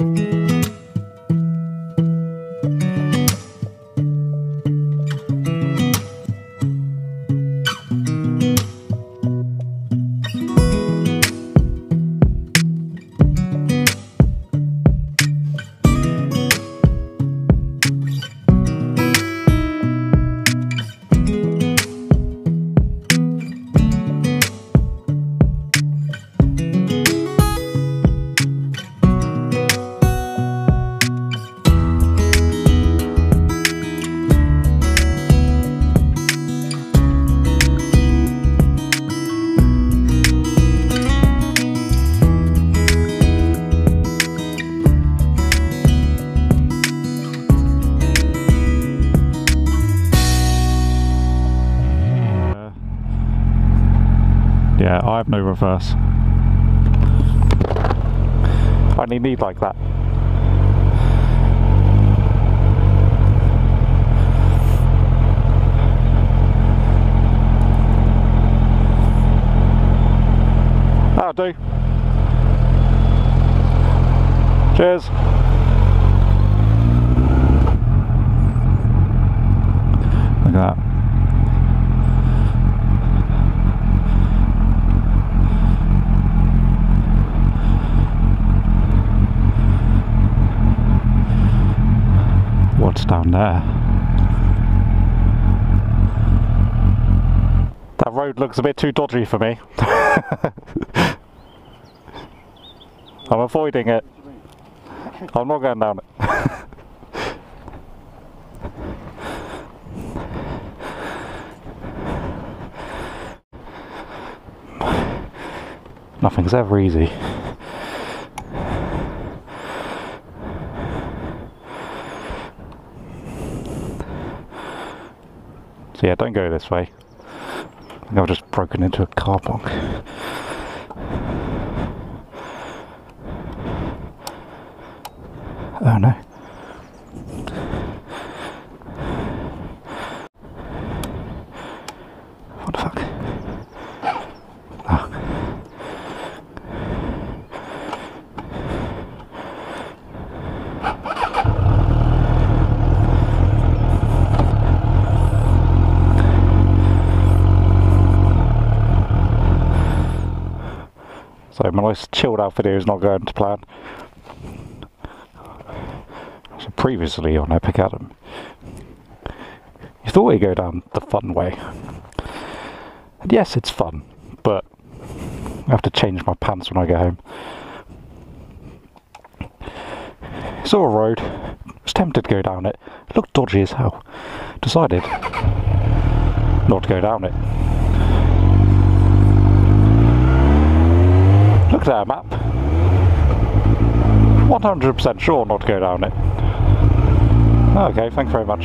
Yeah, I have no reverse. I only need like that. That'll do. Cheers. Look at that. What's down there? That road looks a bit too dodgy for me. I'm avoiding it. I'm not going down it. Nothing's ever easy. So yeah, don't go this way. I think I've just broken into a car park. Oh no. What the fuck? Oh. So my nice chilled out video is not going to plan. So previously on EpicAdam, you thought we'd go down the fun way. And yes, it's fun, but I have to change my pants when I get home. Saw a road, was tempted to go down it, it looked dodgy as hell. Decided not to go down it. Looked at our map, 100% sure not to go down it. Okay, thanks very much.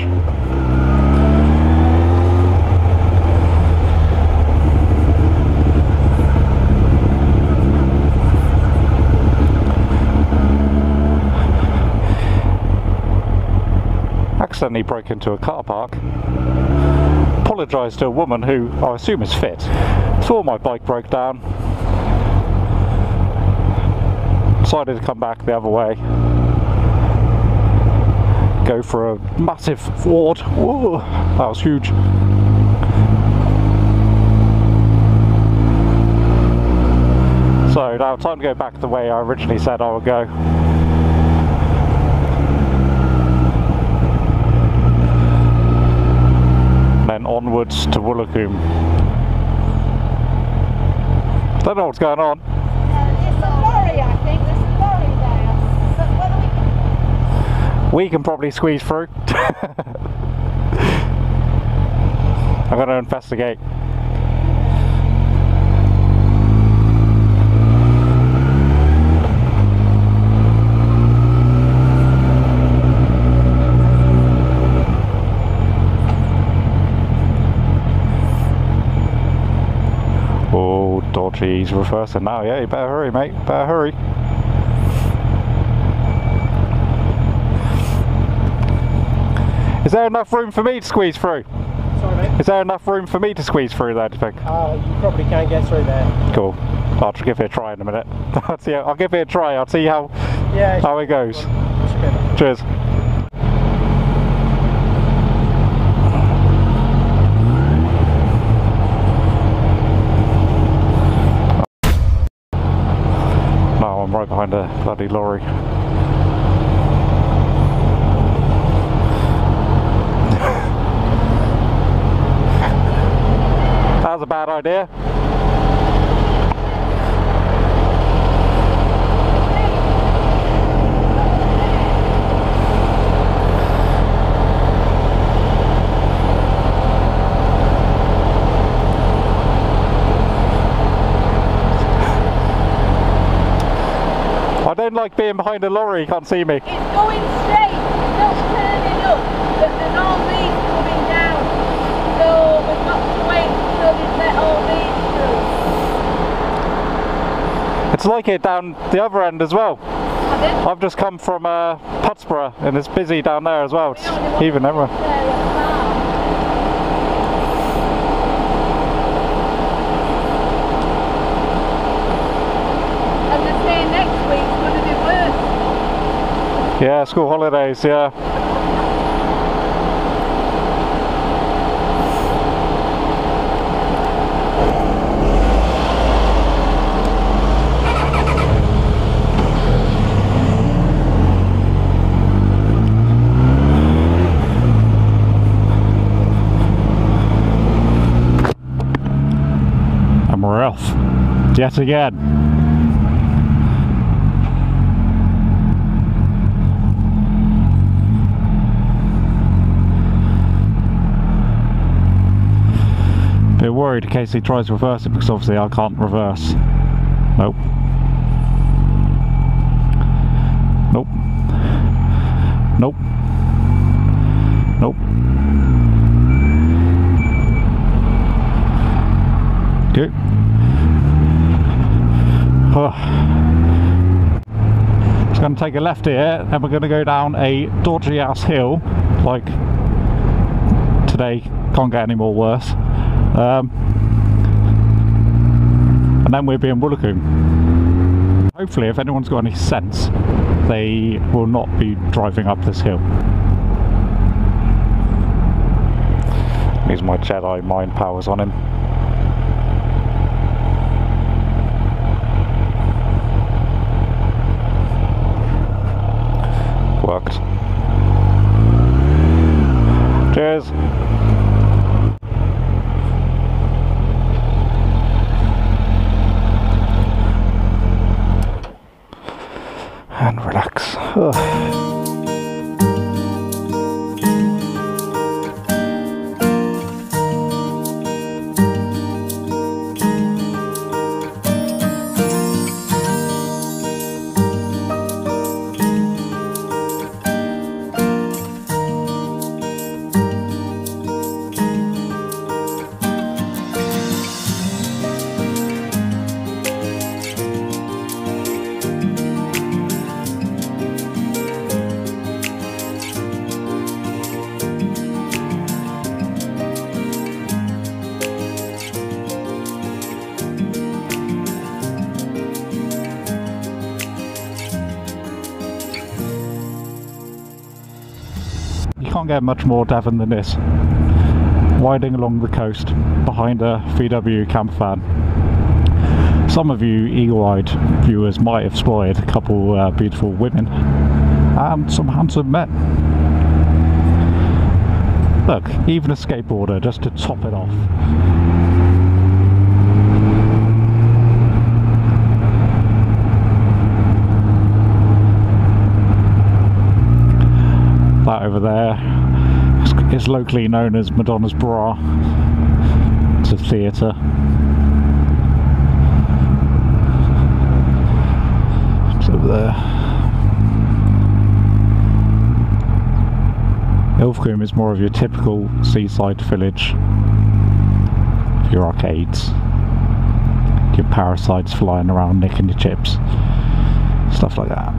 Accidentally broke into a car park, apologised to a woman who I assume is fit, saw my bike broke down, decided to come back the other way, go for a massive forward. Whoa, that was huge. So now time to go back the way I originally said I would go. And then onwards to Woolacombe. Don't know what's going on. It's a lorry, I think. There's a lorry there. But whether we can probably squeeze through. I'm going to investigate. Oh, dodgy, he's reversing now. Yeah, you better hurry, mate. Better hurry. Is there enough room for me to squeeze through? Sorry, mate? Is there enough room for me to squeeze through there, do you think? You probably can get through there. Cool. I'll just give it a try in a minute. I'll give it a try. I'll see how Yeah. How it goes. Cheers. No, I'm right behind a bloody lorry. That was a bad idea. I don't like being behind a lorry, you can't see me. It's going straight, it's not turning up, but there's all these coming down. So we've got to wait until they let all these through. It's like it down the other end as well. Pardon? I've just come from Putsborough and it's busy down there as well. It's even everywhere. And they're saying next week's going to be worse. Yeah, school holidays, yeah. And we're off yet again. Bit worried in case he tries to reverse it because obviously I can't reverse. Nope. Nope. Nope. Nope. Okay. It's going to take a left here and we're going to go down a dodgy ass hill like today, can't get any more worse. And then we'll be in Woolacombe. Hopefully if anyone's got any sense they will not be driving up this hill. Use my Jedi mind powers on him. Worked. Cheers. And relax. Ugh. You can't get much more Devon than this. Winding along the coast behind a VW camper van. Some of you eagle-eyed viewers might have spotted a couple beautiful women and some handsome men. Look, even a skateboarder just to top it off. That over there is locally known as Madonna's Bra. It's a theatre. It's over there. Ilfracombe is more of your typical seaside village. Your arcades, your parasites flying around nicking your chips, stuff like that.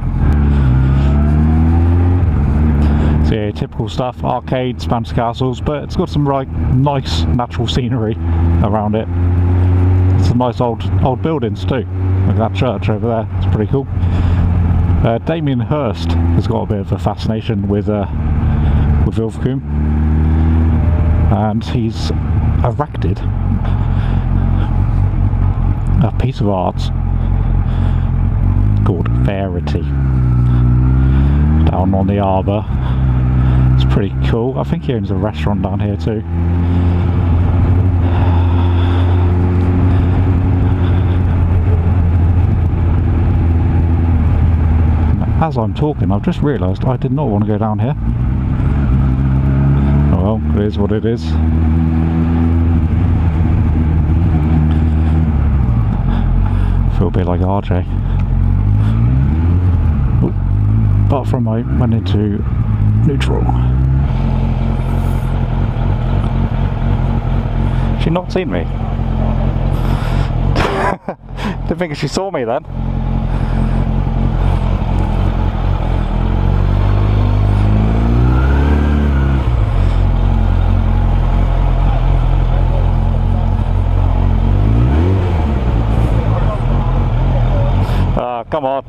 So yeah, typical stuff, arcades, fancy castles, but it's got some right nice natural scenery around it. Some nice old buildings too. Like that church over there, it's pretty cool. Damien Hirst has got a bit of a fascination with Ilfracombe, and he's erected a piece of art called Verity down on the harbour. It's pretty cool. I think he owns a restaurant down here too. As I'm talking, I've just realised I did not want to go down here. Oh well, it is what it is. Feel a bit like RJ. Ooh. Apart from I went into neutral. She not seen me? Didn't think she saw me then. Come on.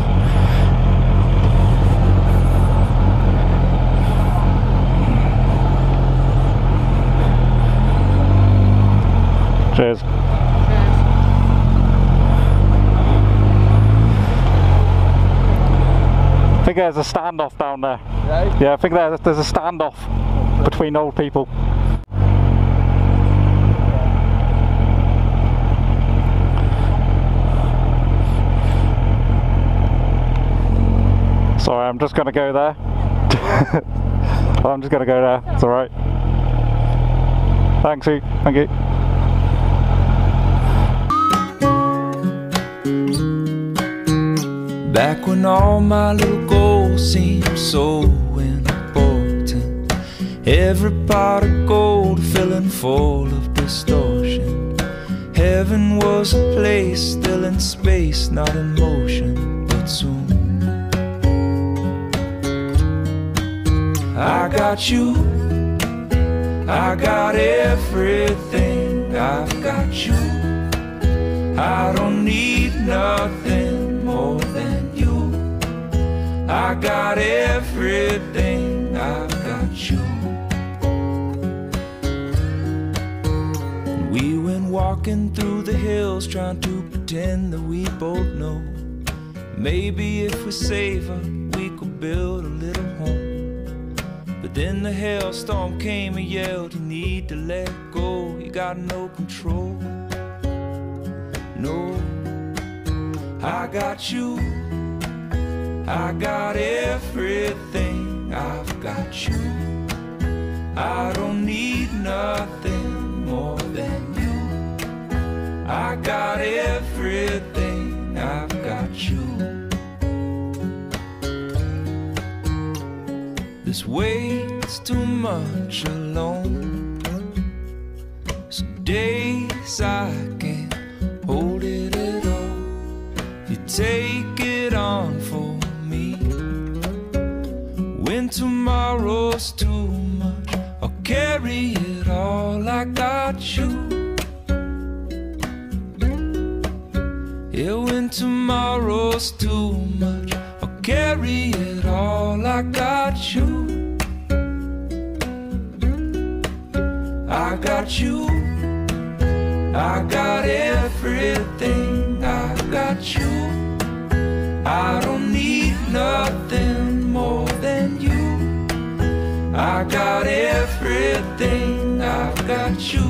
Cheers. I think there's a standoff down there. Yeah, I think there's a standoff between old people. Sorry, I'm just going to go there. I'm just going to go there, it's alright. Thanks, thank you. Back when all my little goals seemed so important, every pot of gold filling full of distortion. Heaven was a place still in space, not in motion, but soon I got you, I got everything, I've got you. I don't need nothing more than you. I got everything, I've got you. And we went walking through the hills, trying to pretend that we both know maybe if we save her, we could build a little home. But then the hailstorm came and yelled, you need to let go, you got no control. No, I got you, I got everything, I've got you. I don't need nothing more than you. I got everything, I've got you. This weight's too much alone. Some days I can't hold it at all. You take it on for me. When tomorrow's too much, I'll carry it all. I got you. Yeah, when tomorrow's too much, I'll carry it all. I got you. I got you. I got everything, I got you. I don't need nothing more than you. I got everything, I've got you.